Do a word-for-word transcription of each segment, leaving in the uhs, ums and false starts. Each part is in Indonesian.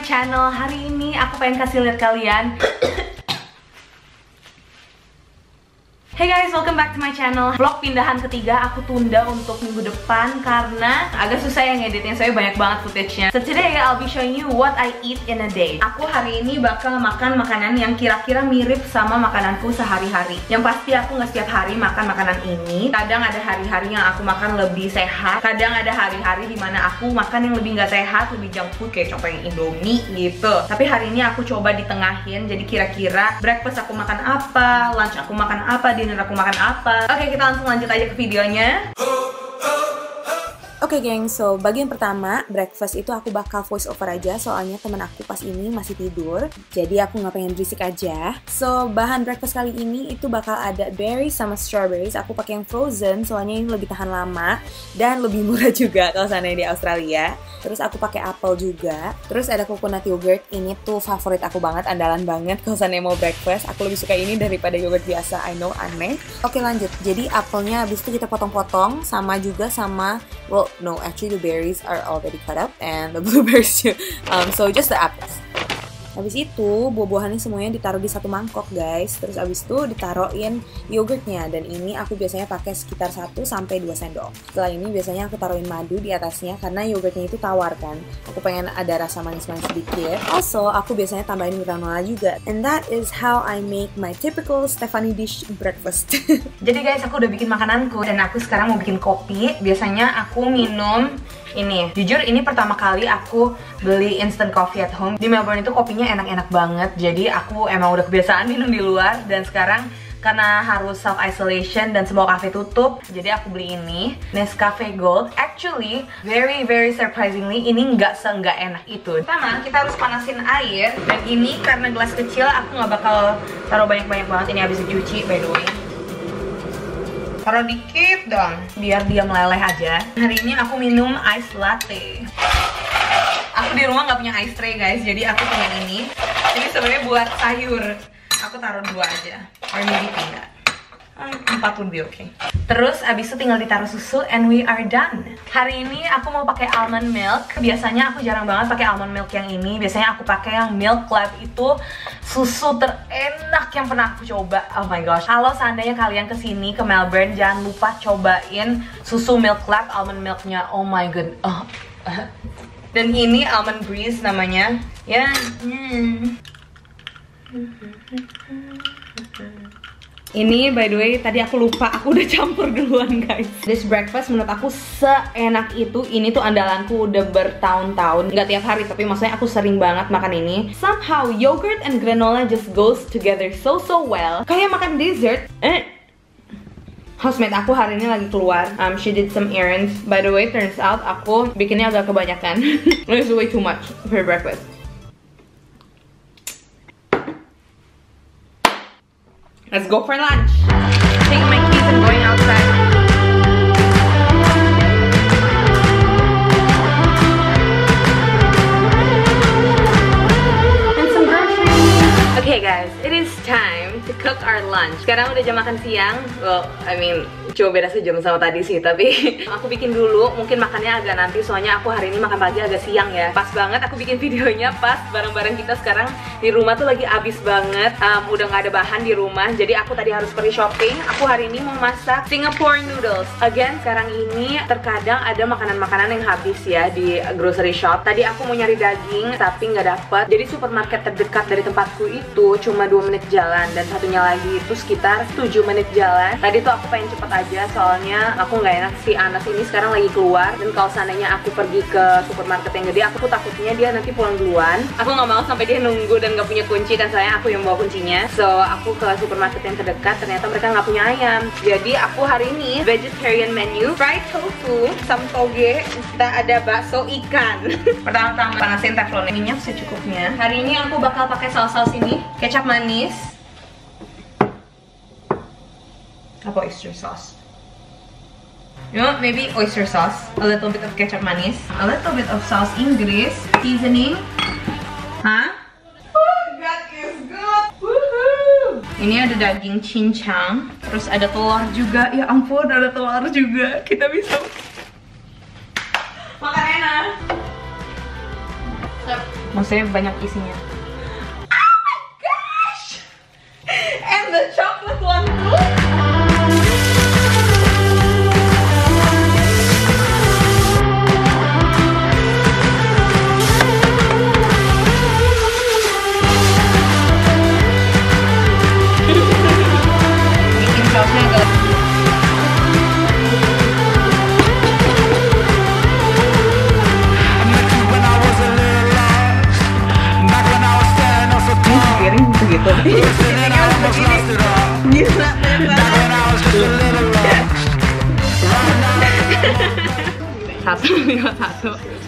channel. Hari ini aku pengen kasih lihat kalian. Hey guys, welcome back to my channel. Vlog pindahan ketiga aku tunda untuk minggu depan karena agak susah ya ngeditnya, soalnya banyak banget footage-nya. So today I'll be showing you what I eat in a day. Aku hari ini bakal makan makanan yang kira-kira mirip sama makananku sehari-hari. Yang pasti aku nggak setiap hari makan makanan ini. Kadang ada hari-hari yang aku makan lebih sehat. Kadang ada hari-hari dimana aku makan yang lebih nggak sehat, lebih junk food kayak contohnya Indomie gitu. Tapi hari ini aku coba ditengahin. Jadi kira-kira breakfast aku makan apa, lunch aku makan apa, dinner aku makan apa. Oke, kita langsung lanjut aja ke videonya. Oke okay, geng, so bagian pertama breakfast itu aku bakal voice over aja soalnya temen aku pas ini masih tidur, jadi aku nggak pengen berisik aja. So bahan breakfast kali ini itu bakal ada berries sama strawberries. Aku pakai yang frozen soalnya ini lebih tahan lama dan lebih murah juga kalau sana di Australia. Terus aku pakai apel juga. Terus ada coconut yogurt, ini tuh favorit aku banget, andalan banget kalau sana mau breakfast. Aku lebih suka ini daripada yogurt biasa, I know aneh. Oke lanjut, jadi apelnya habis itu kita potong-potong sama juga sama, well no, actually the berries are already cut up and the blueberries too. Um, so just the apples. Habis itu buah-buahannya semuanya ditaruh di satu mangkok guys. Terus habis itu ditaruhin yogurtnya, dan ini aku biasanya pakai sekitar satu sampai dua sendok. Setelah ini biasanya aku taruhin madu di atasnya karena yogurtnya itu tawar kan. Aku pengen ada rasa manis-manis sedikit. Also aku biasanya tambahin granola juga. And that is how I make my typical Stephanie dish breakfast. Jadi guys, aku udah bikin makananku dan aku sekarang mau bikin kopi. Biasanya aku minum ini. Jujur ini pertama kali aku beli instant coffee at home. Di Melbourne itu kopinya enak-enak banget. Jadi aku emang udah kebiasaan minum di luar, dan sekarang karena harus self isolation dan semua kafe tutup, jadi aku beli ini Nescafe Gold. Actually very very surprisingly ini nggak se-nggak enak itu. Pertama kita harus panasin air, dan ini karena gelas kecil aku nggak bakal taruh banyak-banyak banget. Ini habis dicuci by the way. Taruh dikit dong, biar dia meleleh aja. Hari ini aku minum ice latte. Aku di rumah nggak punya ice tray guys, jadi aku punya ini. Ini sebenarnya buat sayur. Aku taruh dua aja, or maybe tiga. Empat lebih oke. Okay. Terus abis itu tinggal ditaruh susu and we are done. Hari ini aku mau pakai almond milk. Biasanya aku jarang banget pakai almond milk yang ini. Biasanya aku pakai yang Milk Lab, itu susu terenak yang pernah aku coba. Oh my gosh. Kalau seandainya kalian kesini ke Melbourne, jangan lupa cobain susu Milk Lab almond milknya. Oh my god. Oh. Dan ini almond breeze namanya. Ya. Hmm. Ini by the way tadi aku lupa, aku udah campur duluan guys. This breakfast menurut aku seenak itu. Ini tuh andalanku udah bertahun-tahun. Nggak tiap hari tapi maksudnya aku sering banget makan ini. Somehow yogurt and granola just goes together so so well. Kayak makan dessert. Eh. Housemate aku hari ini lagi keluar. Um, she did some errands. By the way, turns out aku bikinnya agak kebanyakan. It's way too much for breakfast. Let's go for lunch. Taking my keys and going outside. And some groceries. Okay guys, it is time to cook our lunch. Sekarang udah jam makan siang. Well, I mean, cuma beda sejam sama tadi sih, tapi aku bikin dulu. Mungkin makannya agak nanti, soalnya aku hari ini makan pagi agak siang ya. Pas banget aku bikin videonya pas barang-barang kita sekarang di rumah tuh lagi habis banget. um, Udah nggak ada bahan di rumah, jadi aku tadi harus pergi shopping. Aku hari ini mau masak Singapore noodles. Again, sekarang ini terkadang ada makanan-makanan yang habis ya di grocery shop. Tadi aku mau nyari daging, tapi nggak dapet. Jadi supermarket terdekat dari tempatku itu cuma dua menit jalan, dan satunya lagi itu sekitar tujuh menit jalan. Tadi tuh aku pengen cepet aja, soalnya aku nggak enak si Anas ini sekarang lagi keluar, dan kalau seandainya aku pergi ke supermarket yang gede, aku takutnya dia nanti pulang duluan. Aku nggak mau sampai dia nunggu dan nggak punya kunci kan, saya aku yang bawa kuncinya. So aku ke supermarket yang terdekat, ternyata mereka nggak punya ayam. Jadi aku hari ini vegetarian menu, fried tofu, sam toge, kita ada bakso ikan. Pertama-tama panasin teflon, minyak secukupnya. Hari ini aku bakal pakai saus-saus ini, kecap manis, apa oyster sauce. You know, maybe oyster sauce, a little bit of ketchup manis, a little bit of sauce Inggris, seasoning. Hah? Oh, that is good. Woohoo! Ini ada daging cincang, terus ada telur juga. Ya ampun, ada telur juga. Kita bisa makan enak. Maksudnya banyak isinya. Oh my gosh! And the chocolate one too? Bikin sausnya agak piring segitu. Gila, satu, lima satu.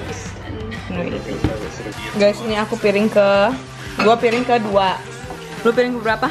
Guys, ini aku piring ke, gua piring ke dua. Lu piring ke berapa?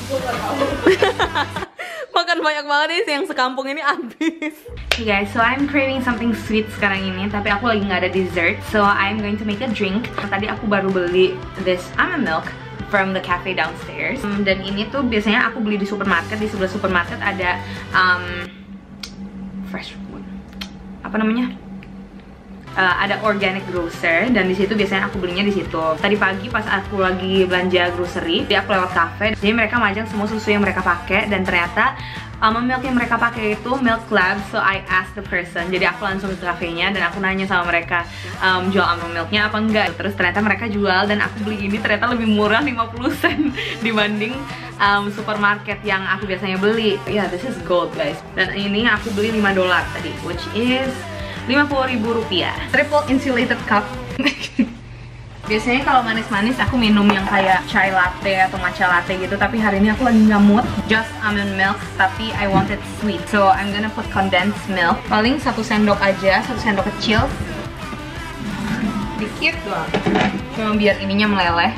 Makan banyak banget nih, yang sekampung ini habis. Hey guys, so I'm craving something sweet sekarang ini, tapi aku lagi nggak ada dessert, so I'm going to make a drink. Tadi aku baru beli this almond milk from the cafe downstairs. Um, dan ini tuh biasanya aku beli di supermarket. Di sebelah supermarket ada um, fresh food. Apa namanya? Uh, ada organic grocer dan di situ biasanya aku belinya di situ. Tadi pagi pas aku lagi belanja grocery, dia aku lewat cafe. Jadi mereka majang semua susu yang mereka pakai dan ternyata almond milk yang mereka pakai itu milk lab. So I asked the person. Jadi aku langsung ke kafenya dan aku nanya sama mereka um, jual almond milknya apa enggak. Terus ternyata mereka jual dan aku beli ini ternyata lebih murah lima puluh sen dibanding um, supermarket yang aku biasanya beli. Ya, yeah, this is gold guys. Dan ini aku beli lima dolar tadi, which is lima puluh ribu rupiah. Triple insulated cup. Biasanya kalau manis-manis aku minum yang kayak chai latte atau matcha latte gitu, tapi hari ini aku lagi nggak mood. Just almond milk, tapi I want it sweet. So I'm gonna put condensed milk. Paling satu sendok aja, satu sendok kecil. Dikit doang. Cuma biar ininya meleleh.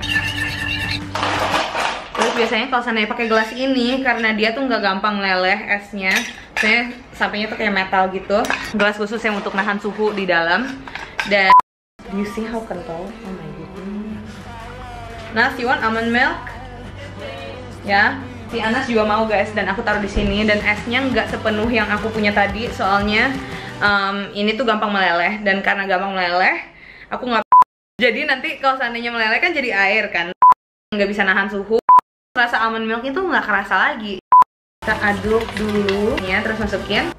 Terus biasanya kalau seandainya pakai gelas ini, karena dia tuh nggak gampang meleleh esnya. Biasanya sampingnya tuh kayak metal gitu. Gelas khusus yang untuk nahan suhu di dalam. Dan you see how kental? Oh my goodness. Nas, you want almond milk? Ya, si Anas juga mau guys, dan aku taruh di sini. Dan esnya nggak sepenuh yang aku punya tadi, soalnya um, ini tuh gampang meleleh. Dan karena gampang meleleh, aku nggak. Jadi nanti kalau seandainya meleleh kan jadi air kan, nggak bisa nahan suhu. Rasa almond milk itu nggak kerasa lagi. Kita aduk dulu, ya, terus masukin.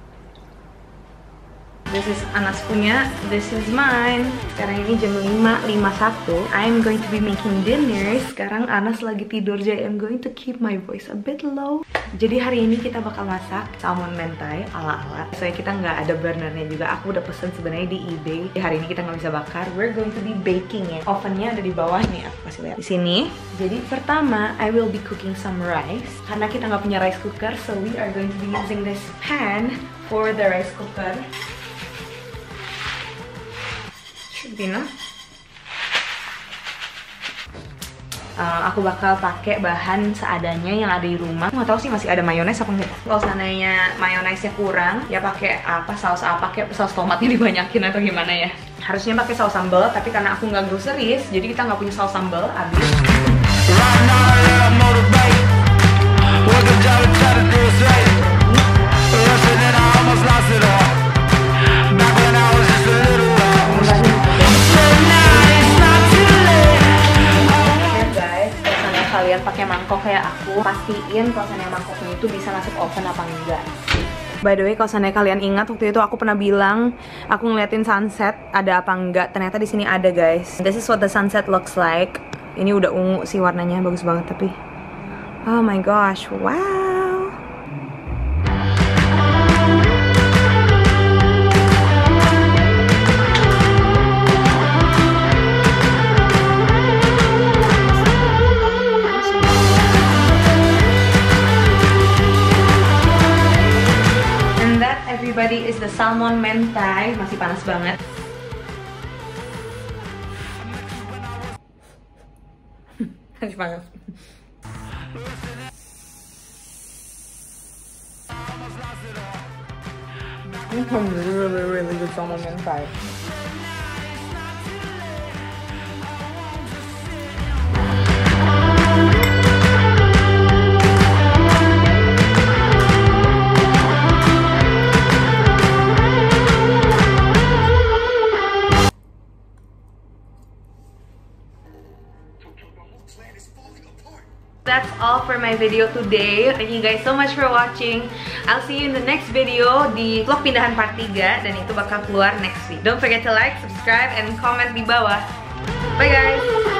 This is Anas punya, this is mine. Sekarang ini jam lima lima puluh satu. I'm going to be making dinner. Sekarang Anas lagi tidur, jadi I'm going to keep my voice a bit low. Jadi hari ini kita bakal masak salmon mentai ala-ala. Soalnya kita nggak ada burnernya juga. Aku udah pesen sebenarnya di eBay. Jadi hari ini kita nggak bisa bakar. We're going to be baking it. Ovennya ada di bawah nih, aku kasih lihat. Di sini. Jadi pertama, I will be cooking some rice. Karena kita nggak punya rice cooker, so we are going to be using this pan for the rice cooker. Bina. Uh, aku bakal pakai bahan seadanya yang ada di rumah. Nggak tahu sih masih ada mayones apa enggak. Kalau seandainya mayonesnya kurang, ya pakai apa saus apa, pakai saus tomatnya dibanyakin atau gimana ya. Harusnya pakai saus sambal, tapi karena aku nggak groceries, jadi kita nggak punya saus sambal. Habis. Kalian pakai mangkok kayak aku, pastiin kalau seandainya mangkoknya itu bisa masuk oven apa enggak. By the way, kalau seandainya kalian ingat waktu itu aku pernah bilang aku ngeliatin sunset ada apa enggak, ternyata di sini ada guys. This is what the sunset looks like. Ini udah ungu sih warnanya, bagus banget tapi. Oh my gosh, wow. Everybody is the salmon mentai. Masih panas banget. Masih panas. This is really, really good salmon mentai. That's all for my video today. Thank you guys so much for watching. I'll see you in the next video di vlog pindahan part tiga, dan itu bakal keluar next week. Don't forget to like, subscribe, and comment di bawah. Bye guys!